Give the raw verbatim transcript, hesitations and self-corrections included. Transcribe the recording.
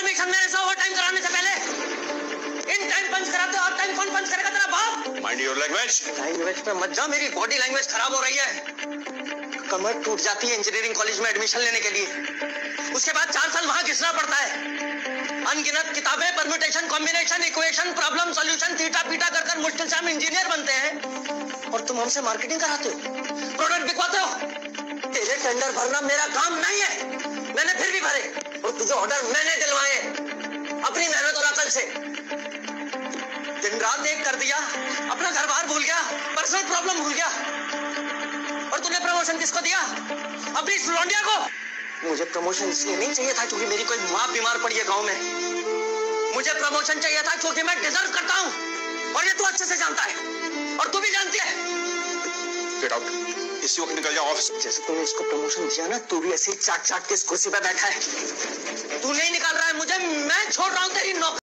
Permission मेरे से over time कराने से पहले? इन टाइम पंच कराते हो, और टाइम कौन पंच करेगा? तेरा बाप। Mind your language. लैंग्वेज पे मत जा, मेरी बॉडी लैंग्वेज खराब हो रही है। कमर टूट जाती है इंजीनियरिंग कॉलेज में एडमिशन लेने के लिए, उसके बाद चार साल वहां घिसना पड़ता है। अनगिनत किताबें, permutation, combination, equation, problem solution, theta पीटा कर कर मुश्किल से हम इंजीनियर बनते हैं, और तुम हमसे मार्केटिंग कराते हो, प्रोडक्ट बिकवाते हो। तेरे टेंडर भरना मेरा काम नहीं है, मैंने फिर भी भरे, और तुझे ऑर्डर मैंने दिलवाए अपनी मेहनत और अकल से। दिन रात एक कर दिया, अपना घर बार भूल गया, पर्सनल प्रॉब्लम भूल गया, और तूने प्रमोशन किसको दिया? अपनी इस लौंडिया को। मुझे प्रमोशन इसलिए नहीं चाहिए था क्योंकि मेरी कोई माँ बीमार पड़ी है गांव में। मुझे प्रमोशन चाहिए था क्योंकि मैं डिजर्व करता हूँ, और ये तू अच्छे से जानता है, और तू भी जानती है। गेट आउट, इसी वक्त निकल जाओ ऑफिस। जैसे तूने इसको प्रमोशन दिया ना, तू भी ऐसे चाट चाट के इस कुर्सी पे बैठा है। तू नहीं निकाल रहा है मुझे, मैं छोड़ रहा हूँ तेरी नौकरी।